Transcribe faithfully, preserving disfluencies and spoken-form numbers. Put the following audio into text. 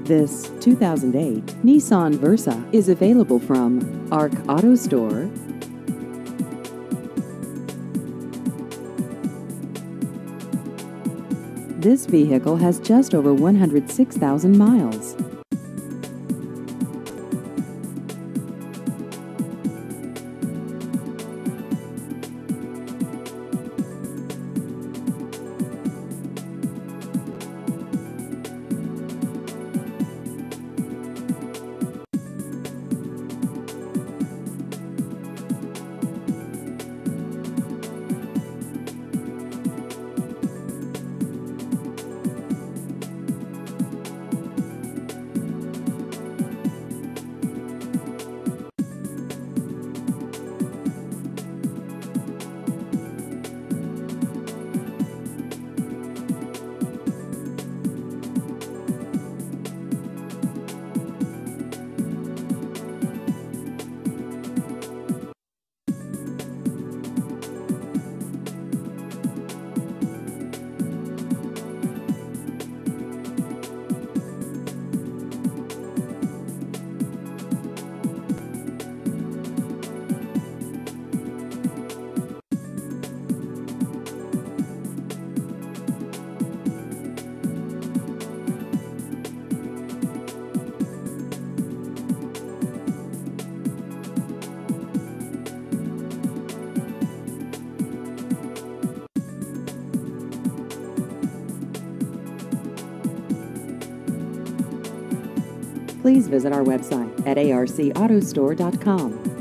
This two thousand eight Nissan Versa is available from Arc Auto Store. This vehicle has just over one hundred six thousand miles. Please visit our website at arc auto store dot com.